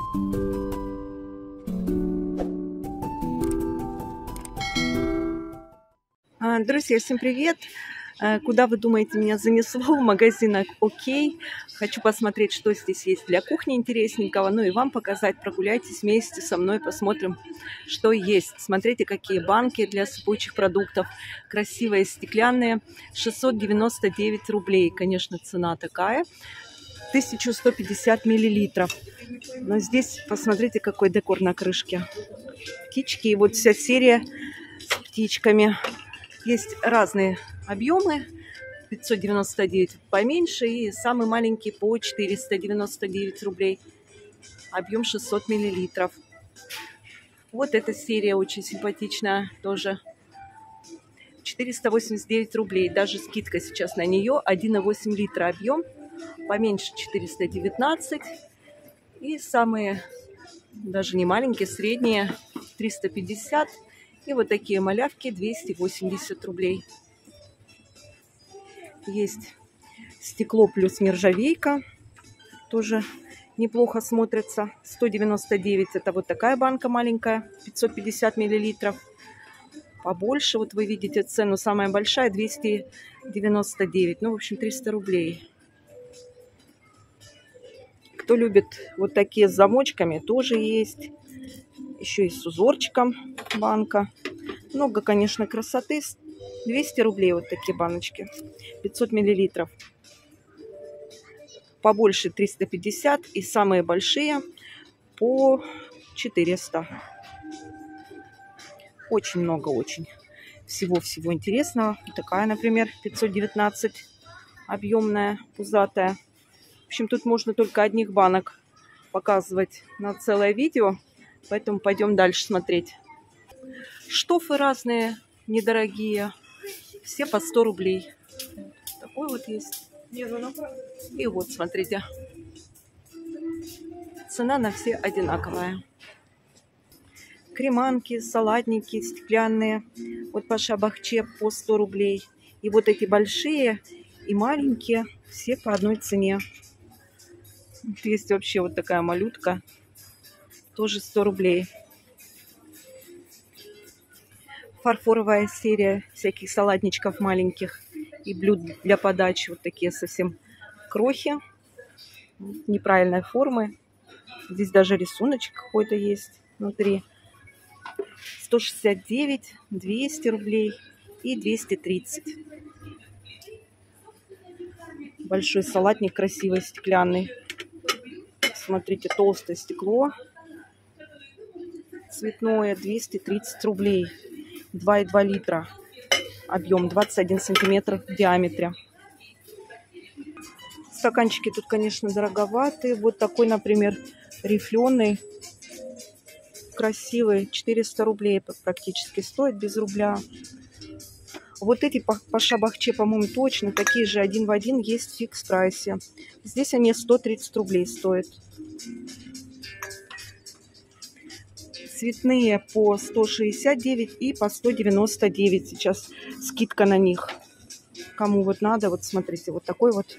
Друзья, всем привет! Куда вы думаете, меня занесло? В магазинах «Окей». Хочу посмотреть, что здесь есть для кухни интересненького. Ну и вам показать. Прогуляйтесь вместе со мной, посмотрим, что есть. Смотрите, какие банки для сыпучих продуктов. Красивые, стеклянные. 699 рублей. Конечно, цена такая. 1150 миллилитров. Но здесь, посмотрите, какой декор на крышке. Птички. И вот вся серия с птичками. Есть разные объемы, 599 поменьше и самый маленький по 499 рублей. Объем 600 миллилитров. Вот эта серия очень симпатичная тоже. 489 рублей. Даже скидка сейчас на нее. 1,8 литра объем. Поменьше 419. И самые, даже не маленькие, средние 350. И вот такие малявки 280 рублей. Есть стекло плюс нержавейка. Тоже неплохо смотрится. 199 это вот такая банка маленькая. 550 миллилитров. Побольше. Вот вы видите цену. Самая большая 299. Ну, в общем, 300 рублей. Кто любит вот такие с замочками, тоже есть. Еще и с узорчиком банка. Много, конечно, красоты. 200 рублей вот такие баночки. 500 миллилитров. Побольше 350. И самые большие по 400. Очень много, очень. Всего-всего интересного. Такая, например, 519. Объемная, пузатая. В общем, тут можно только одних банок показывать на целое видео. Поэтому пойдем дальше смотреть. Штофы разные, недорогие. Все по 100 рублей. Такой вот есть. И вот, смотрите. Цена на все одинаковая. Креманки, салатники стеклянные. Вот по шабахче по 100 рублей. И вот эти большие и маленькие все по одной цене. Есть вообще вот такая малютка. Тоже 100 рублей. Фарфоровая серия всяких салатничков маленьких и блюд для подачи. Вот такие совсем крохи. Неправильной формы. Здесь даже рисуночек какой-то есть внутри. 169, 200 рублей и 230. Большой салатник красивый, стеклянный. Смотрите, толстое стекло. Цветное, 230 рублей. 2,2 литра. Объем 21 сантиметр в диаметре. Стаканчики тут, конечно, дороговатые. Вот такой, например, рифленый. Красивый. 400 рублей практически стоит, без рубля. Вот эти по шабахче, по-моему, точно такие же один в один есть в фикс-прайсе. Здесь они 130 рублей стоят. Цветные по 169 и по 199. Сейчас скидка на них. Кому вот надо, вот смотрите, вот такой вот.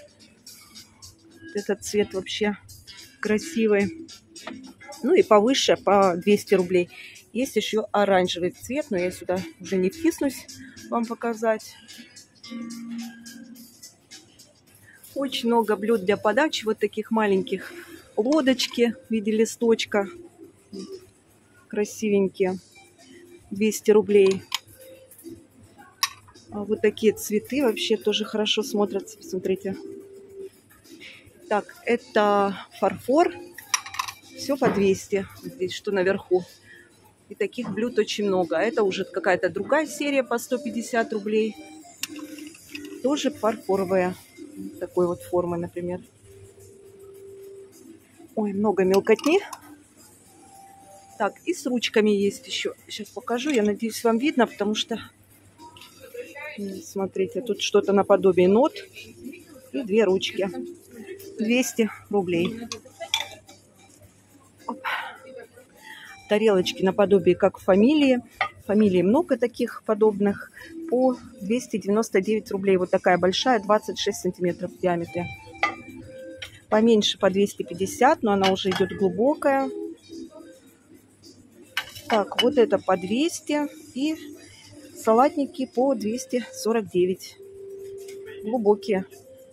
Этот цвет вообще красивый. Ну и повыше, по 200 рублей. Есть еще оранжевый цвет, но я сюда уже не втиснусь вам показать. Очень много блюд для подачи, вот таких маленьких. Лодочки в виде листочка. Красивенькие. 200 рублей. А вот такие цветы вообще тоже хорошо смотрятся. Посмотрите. Так, это фарфор. Все по 200. Здесь что наверху. И таких блюд очень много. А это уже какая-то другая серия по 150 рублей. Тоже фарфоровая. Такой вот формы, например. Ой, много мелкотни. Так, и с ручками есть еще. Сейчас покажу. Я надеюсь, вам видно, потому что... Смотрите, тут что-то наподобие нот. И 2 ручки. 200 рублей. Оп. Тарелочки наподобие как фамилии. Фамилии много таких подобных. По 299 рублей. Вот такая большая, 26 сантиметров в диаметре. Поменьше по 250, но она уже идет глубокая. Так, вот это по 200 и салатники по 249. Глубокие.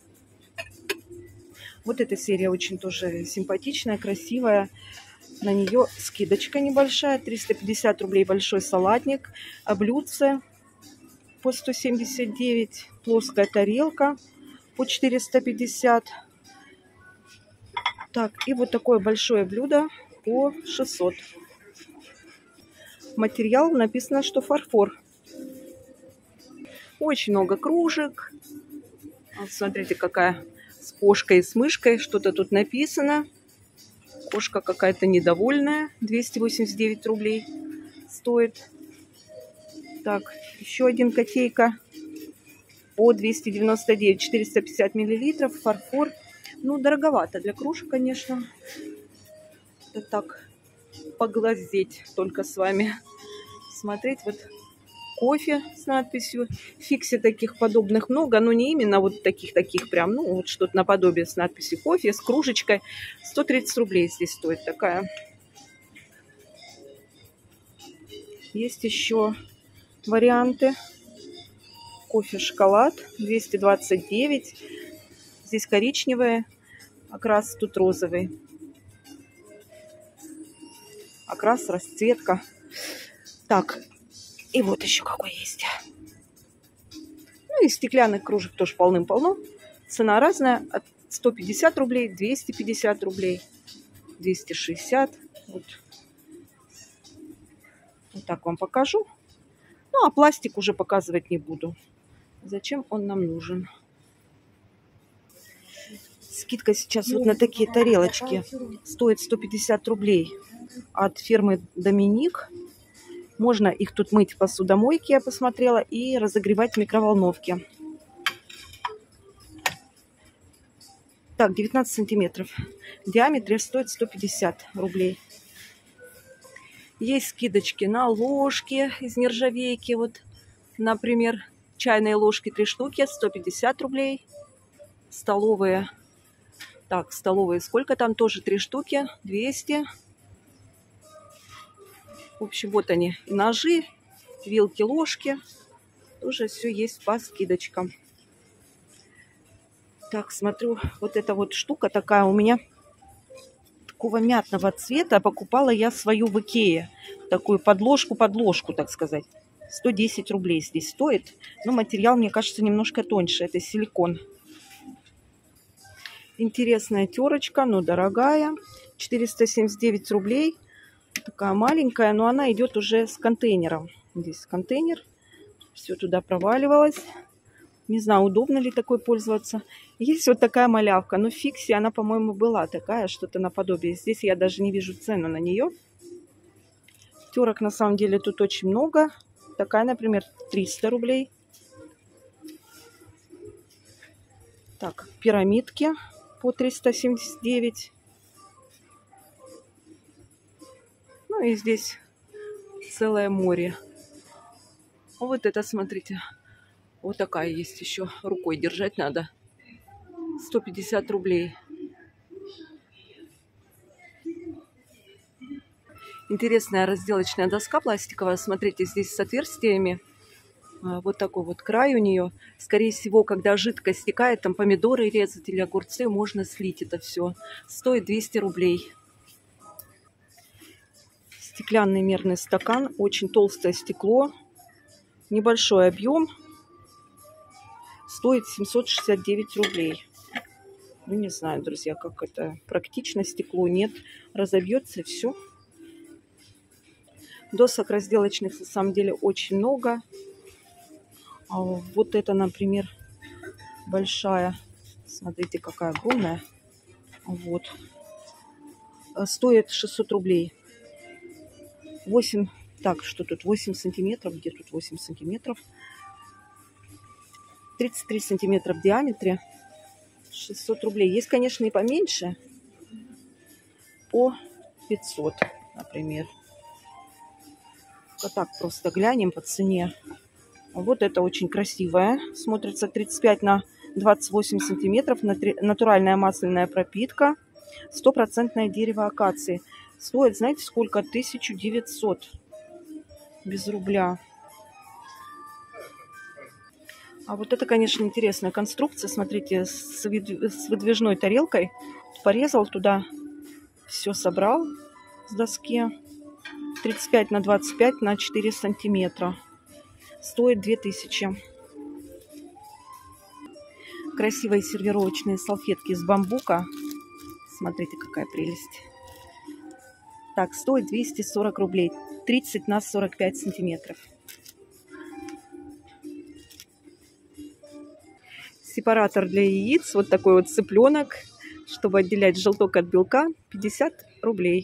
Вот эта серия очень тоже симпатичная, красивая. На нее скидочка небольшая, 350 рублей большой салатник, а блюдце по 179, плоская тарелка по 450. Так, и вот такое большое блюдо по 600. Материал написано, что фарфор. Очень много кружек. Вот смотрите, какая с кошкой и с мышкой. Что-то тут написано. Кошка какая-то недовольная. 289 рублей стоит. Так, еще один котейка по 299. 450 миллилитров. Фарфор. Ну, дороговато для кружек, конечно. Это так, поглазеть только с вами. Смотреть. Вот кофе с надписью. Фикси таких подобных много, но не именно вот таких прям, ну, вот что-то наподобие с надписью кофе, с кружечкой. 130 рублей здесь стоит такая. Есть еще варианты. Кофе-шоколад 229. Здесь коричневый окрас, тут розовый. Окрас, расцветка. Так, и вот еще какой есть. Ну и стеклянных кружек тоже полным-полно. Цена разная. От 150 рублей, 250 рублей, 260. Вот. Вот так вам покажу. Ну, а пластик уже показывать не буду. Зачем он нам нужен? Скидка сейчас вот на такие тарелочки стоит 150 рублей от фирмы Доминик. Можно их тут мыть в посудомойке, я посмотрела, и разогревать в микроволновке. Так, 19 сантиметров. В диаметре стоит 150 рублей. Есть скидочки на ложки из нержавейки. Вот, например, чайные ложки 3 штуки, 150 рублей. Столовые. Так, столовые сколько там? Тоже 3 штуки, 200. В общем, вот они. И ножи, вилки, ложки. Тоже все есть по скидочкам. Так, смотрю, вот эта вот штука такая у меня такого мятного цвета. Покупала я свою в Икее. Такую подложку, так сказать. 110 рублей здесь стоит. Но материал, мне кажется, немножко тоньше. Это силикон. Интересная терочка, но дорогая. 479 рублей. Такая маленькая, но она идет уже с контейнером. Здесь контейнер. Все туда проваливалось. Не знаю, удобно ли такой пользоваться. Есть вот такая малявка. Но в Фикси она, по-моему, была такая, что-то наподобие. Здесь я даже не вижу цену на нее. Терок на самом деле тут очень много. Такая, например, 300 рублей. Так, пирамидки по 379. Ну и здесь целое море. Вот это, смотрите. Вот такая есть еще. Рукой держать надо. 150 рублей. Интересная разделочная доска пластиковая. Смотрите, здесь с отверстиями. Вот такой вот край у нее. Скорее всего, когда жидкость стекает, там помидоры резать или огурцы, можно слить это все. Стоит 200 рублей. Стеклянный мерный стакан. Очень толстое стекло. Небольшой объем. Стоит 769 рублей. Ну, не знаю, друзья, как это практично. Стекло нет. Разобьется все. Досок разделочных на самом деле очень много. А вот это, например, большая. Смотрите, какая огромная. Вот. Стоит 600 рублей. 8. Так, что тут? 8 сантиметров. Где тут 8 сантиметров? 33 сантиметра в диаметре. 600 рублей. Есть, конечно, и поменьше. По 500, например. Вот так просто глянем по цене. Вот это очень красивая. Смотрится 35 на 28 сантиметров, натуральная масляная пропитка, 100% дерево акации. Стоит, знаете, сколько? 1900 без рубля. А вот это, конечно, интересная конструкция. Смотрите, с выдвижной тарелкой. Порезал туда, все собрал с доски. 35 на 25 на 4 сантиметра. Стоит 2000. Красивые сервировочные салфетки из бамбука. Смотрите, какая прелесть. Так, стоит 240 рублей. 30 на 45 сантиметров. Сепаратор для яиц. Вот такой вот цыпленок, чтобы отделять желток от белка. 50 рублей.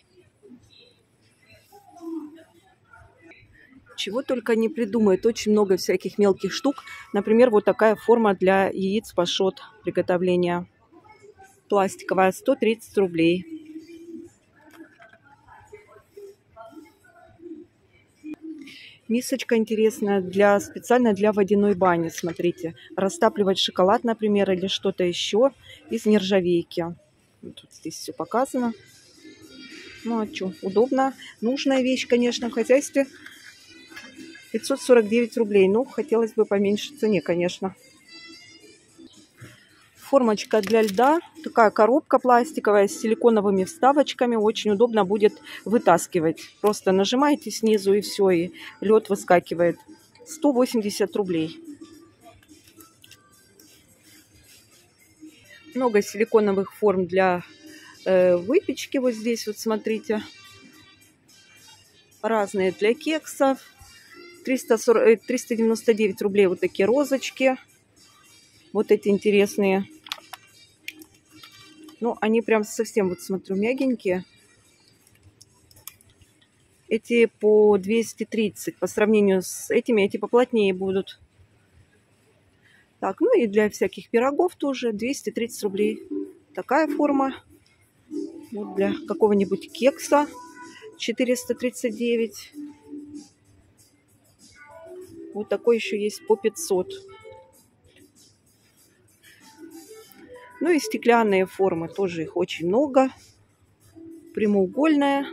Чего только не придумают. Очень много всяких мелких штук. Например, вот такая форма для яиц пашот приготовления. Пластиковая, 130 рублей. Мисочка интересная, специально для водяной бани. Смотрите, растапливать шоколад, например, или что-то еще из нержавейки. Вот здесь все показано. Ну а что, удобно. Нужная вещь, конечно, в хозяйстве. 549 рублей. Ну, хотелось бы поменьше в цене, конечно. Формочка для льда. Такая коробка пластиковая с силиконовыми вставочками. Очень удобно будет вытаскивать. Просто нажимаете снизу и все, и лед выскакивает. 180 рублей. Много силиконовых форм для выпечки. Вот здесь вот смотрите. Разные для кексов. 399 рублей вот такие розочки. Вот эти интересные. Ну, они прям совсем, вот смотрю, мягенькие. Эти по 230. По сравнению с этими, эти поплотнее будут. Так, ну и для всяких пирогов тоже 230 рублей. Такая форма. Вот для какого-нибудь кекса 439. Вот такой еще есть по 500. Ну и стеклянные формы, тоже их очень много. Прямоугольная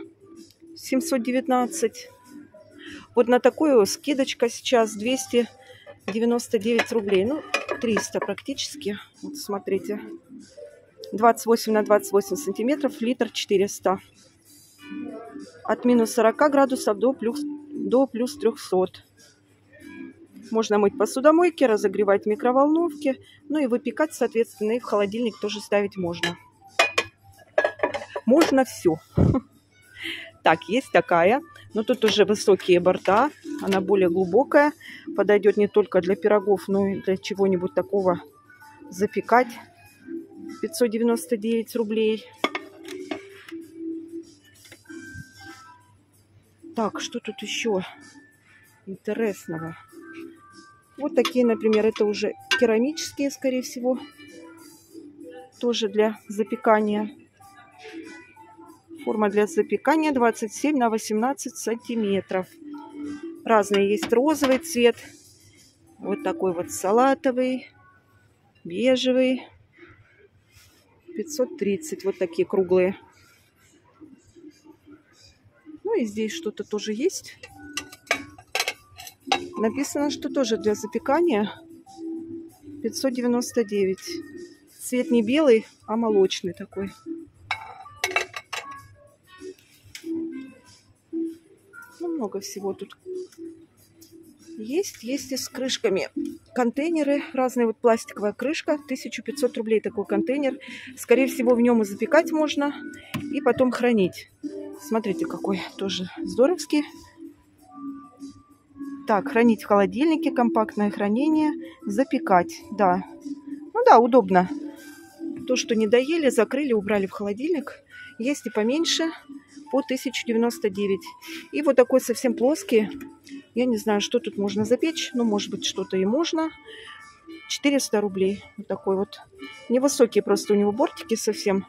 719. Вот на такую скидочка сейчас 299 рублей. Ну, 300 практически. Вот смотрите. 28 на 28 сантиметров, литр 400. От минус 40 градусов до плюс 300. Можно мыть в посудомойке, разогревать в микроволновке, ну и выпекать, соответственно, и в холодильник тоже ставить можно. Можно все. Так, есть такая, но тут уже высокие борта, она более глубокая, подойдет не только для пирогов, но и для чего-нибудь такого запекать. 599 рублей. Так, что тут еще интересного? Вот такие, например, это уже керамические, скорее всего. Тоже для запекания. Форма для запекания 27 на 18 сантиметров. Разные есть розовый цвет. Вот такой вот салатовый, бежевый. 530. Вот такие круглые. Ну и здесь что-то тоже есть. Написано, что тоже для запекания 599. Цвет не белый, а молочный такой. Ну, много всего тут есть. Есть и с крышками. Контейнеры разные. Вот пластиковая крышка. 1500 рублей такой контейнер. Скорее всего, в нем и запекать можно. И потом хранить. Смотрите, какой тоже здоровский. Так, хранить в холодильнике, компактное хранение, запекать, да. Ну да, удобно. То, что не доели, закрыли, убрали в холодильник. Есть и поменьше, по 1099. И вот такой совсем плоский. Я не знаю, что тут можно запечь, но может быть что-то и можно. 400 рублей. Вот такой вот. Невысокие просто у него бортики совсем.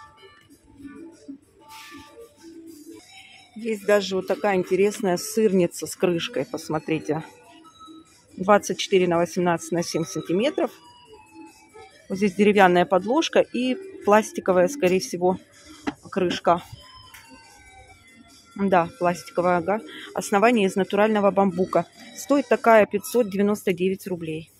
Есть даже вот такая интересная сырница с крышкой, посмотрите. 24 на 18 на 7 сантиметров. Вот здесь деревянная подложка и пластиковая, скорее всего, крышка. Да, пластиковая, ага. Основание из натурального бамбука. Стоит такая 599 рублей.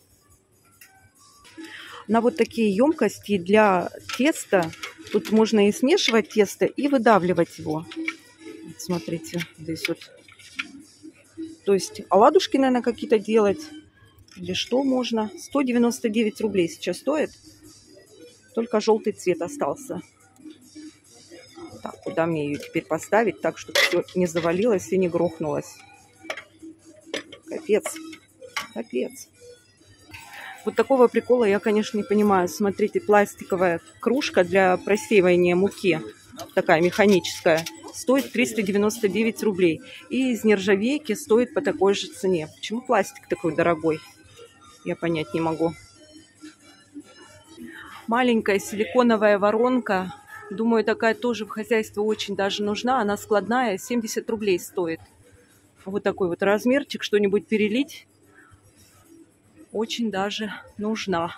На вот такие емкости для теста, тут можно и смешивать тесто, и выдавливать его. Вот смотрите, здесь вот. То есть оладушки, наверное, какие-то делать. Или что можно. 199 рублей сейчас стоит. Только желтый цвет остался. Так, куда мне ее теперь поставить, так, чтобы все не завалилось и не грохнулось. Капец. Капец. Вот такого прикола я, конечно, не понимаю. Смотрите, пластиковая кружка для просеивания муки. Такая механическая. Стоит 399 рублей. И из нержавейки стоит по такой же цене. Почему пластик такой дорогой? Я понять не могу. Маленькая силиконовая воронка. Думаю, такая тоже в хозяйстве очень даже нужна. Она складная, 70 рублей стоит. Вот такой вот размерчик, что-нибудь перелить. Очень даже нужна.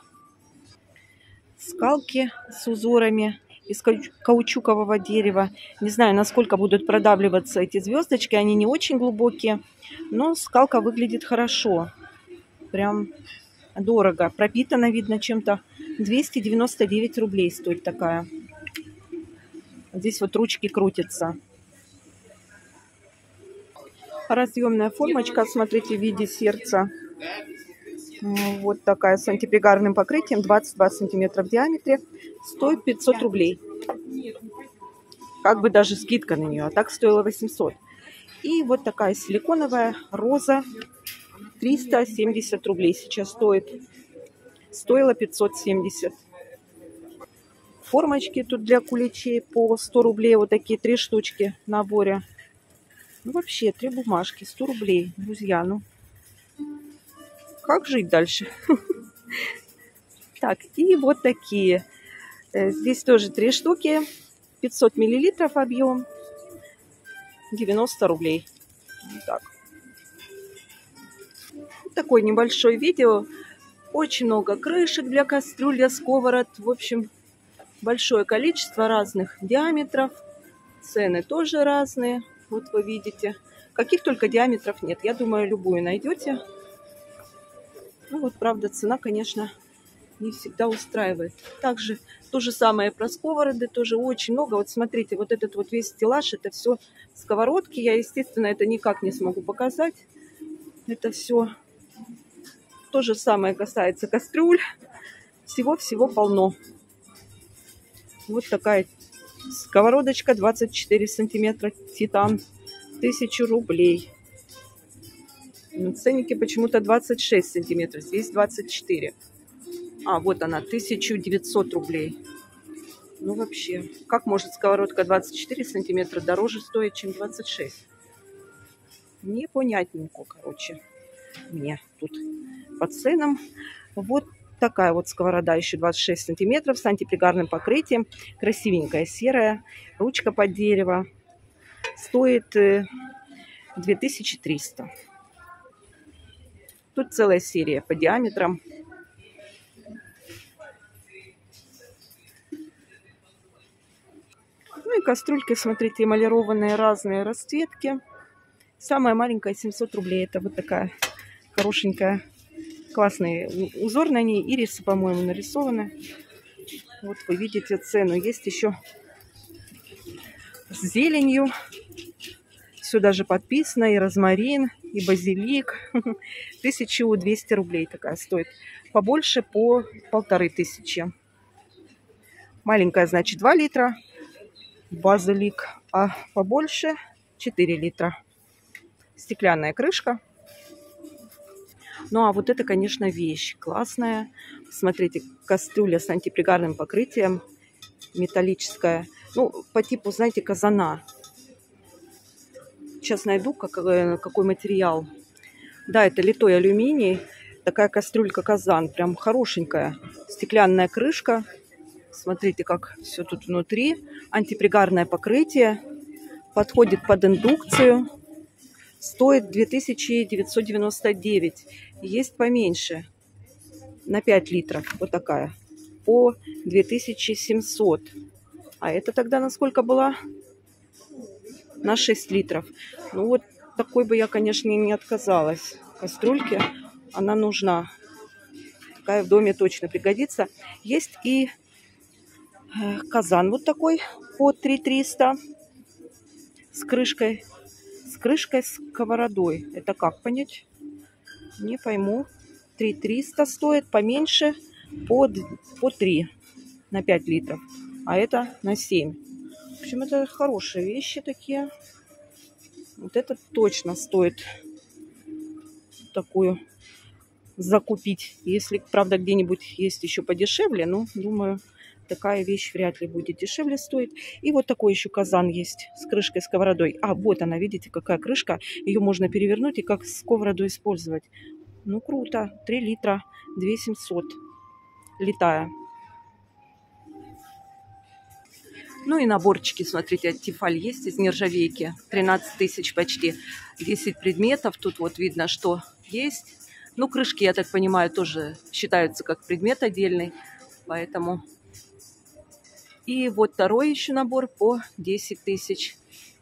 Скалки с узорами из каучукового дерева. Не знаю, насколько будут продавливаться эти звездочки. Они не очень глубокие. Но скалка выглядит хорошо. Прям дорого. Пропитана, видно, чем-то. 299 рублей стоит такая. Здесь вот ручки крутятся. Разъемная формочка, смотрите, в виде сердца. Вот такая с антипригарным покрытием, 22 сантиметра в диаметре. Стоит 500 рублей. Как бы даже скидка на нее, а так стоила 800. И вот такая силиконовая роза, 370 рублей сейчас стоит. Стоила 570. Формочки тут для куличей по 100 рублей. Вот такие 3 штучки в наборе. Ну, вообще, 3 бумажки, 100 рублей. Друзья, ну, как жить дальше? Так, и вот такие. Здесь тоже 3 штуки. 500 миллилитров объем. 90 рублей. Вот так. Такое небольшое видео. Очень много крышек для кастрюль, для сковород. В общем, большое количество разных диаметров. Цены тоже разные. Вот вы видите. Каких только диаметров нет. Я думаю, любую найдете. Ну вот, правда, цена, конечно, не всегда устраивает. Также то же самое про сковороды. Тоже очень много. Вот смотрите, вот этот вот весь стеллаж, это все сковородки. Я, естественно, это никак не смогу показать. Это все то же самое касается кастрюль. Всего-всего полно. Вот такая сковородочка 24 сантиметра, титан, 1000 рублей. На ценнике почему-то 26 сантиметров, здесь 24. А, вот она, 1900 рублей. Ну вообще, как может сковородка 24 сантиметра дороже стоить, чем 26? Непонятненько, короче, мне тут по ценам. Вот такая вот сковорода, еще 26 сантиметров, с антипригарным покрытием. Красивенькая, серая, ручка под дерево. Стоит 2300. Тут целая серия по диаметрам. Ну и кастрюльки, смотрите, эмалированные, разные расцветки. Самая маленькая 700 рублей. Это вот такая хорошенькая. Классный узор на ней. Ирисы, по-моему, нарисованы. Вот вы видите цену. Есть еще с зеленью. Все даже подписано. И розмарин, и базилик. 1200 рублей такая стоит. Побольше по 1500. Маленькая, значит, 2 литра. Базилик. А побольше 4 литра. Стеклянная крышка. Ну, а вот это, конечно, вещь классная. Смотрите, кастрюля с антипригарным покрытием. Металлическая. Ну, по типу, знаете, казана. Сейчас найду, какой материал. Да, это литой алюминий. Такая кастрюлька-казан. Прям хорошенькая. Стеклянная крышка. Смотрите, как все тут внутри. Антипригарное покрытие. Подходит под индукцию. Стоит 2999. Есть поменьше. На 5 литров. Вот такая. по 2700. А это тогда на сколько была? На 6 литров. Ну вот такой бы я, конечно, не отказалась. Кастрюльке она нужна. Такая в доме точно пригодится. Есть и казан вот такой по 3300 с крышкой. С крышкой сковородой. Это как понять? Не пойму. 3300 стоит, поменьше по 3 на 5 литров. А это на 7. В общем, это хорошие вещи такие. Вот это точно стоит такую закупить. Если, правда, где-нибудь есть еще подешевле, но, думаю, такая вещь вряд ли будет дешевле стоить. И вот такой еще казан есть с крышкой сковородой. А, вот она, видите, какая крышка. Ее можно перевернуть и как сковороду использовать. Ну, круто. 3 литра, 2700. Летая. Ну и наборчики, смотрите, от Тефаль есть из нержавейки. 13 тысяч почти. 10 предметов. Тут вот видно, что есть. Ну, крышки, я так понимаю, тоже считаются как предмет отдельный. Поэтому... И вот второй еще набор по 10 тысяч.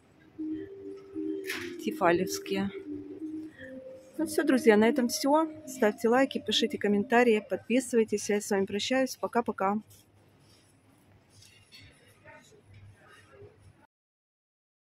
Тефалевские. Ну все, друзья, на этом все. Ставьте лайки, пишите комментарии, подписывайтесь. Я с вами прощаюсь. Пока-пока.